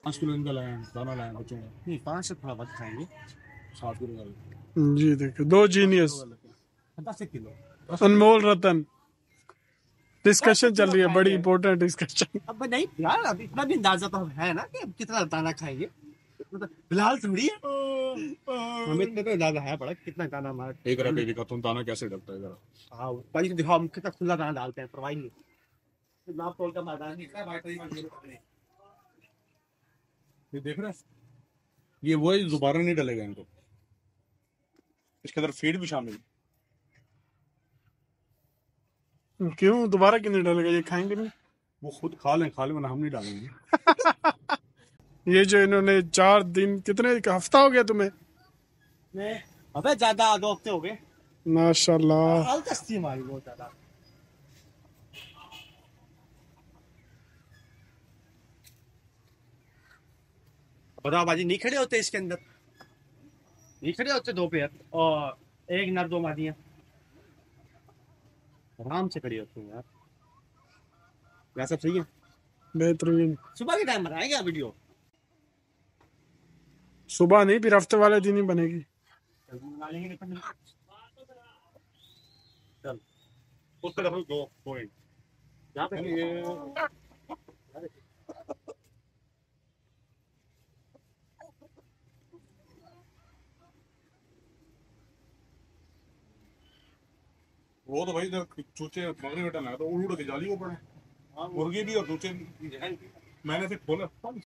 5 kilo इनका लाए हैं, दाना लाए हैं बच्चों का। नहीं 5 से थोड़ा बहुत खाएंगे। 7 किलो का जी देखो, दो 10 जीनियस। किलो का लेते हैं। 10 किलो। अनमोल रतन। डिस्कशन चल किलो रही है, बड़ी खाएंगे। Important discussion. अब नहीं यार, अब इतना भी अंदाजा तो है ना कि अब कितना दाना खाएंगे। इतना तो फिलहाल थोड़ी है, हमें इतना तो अंदाजा है बड़ा कितना दाना हमारा। एक रहा का तुम दाना कैसे डलता है जरा। हाँ भाई दिखाओ, हम कितना खुला दाना डालते हैं, परवाही नहीं। तो नाप तोल का मैदान नहीं है भाई, ये देख रहे हैं, ये वो है, दोबारा नहीं डलेगा इनको। इसके अंदर फीड भी शामिल है। क्यों दोबारा क्यों नहीं डालेगा, ये खाएंगे नहीं? वो खुद खा लें वरना हम नहीं डालेंगे। ये जो इन्होंने 4 दिन, कितने का हफ्ता हो गया तुम्हें? अबे ज्यादा 2 हफ्ते हो गए। माशाल्लाह। हल्का स्टीम आ रही बहुत ज्यादा। बताओ बाजी, नहीं खड़े होते इसके अंदर, नहीं खड़े होते 2 पेयर और 1 नर 2 मादियां आराम से खड़ी होती हैं यार। वैसा सही है। बेहतरीन। सुबह के टाइम बनाएंगे क्या वीडियो? सुबह नहीं, फिर हफ्ते वाले दिन ही बनेगी। चल उसका देखो 2 पॉइंट यहाँ पे ये वो तो भाई इधर चूचे मगरी बेटा ना तो उड़ उड़ के जाली को पड़े। मुर्गी भी और चूचे भी। मैंने से खोला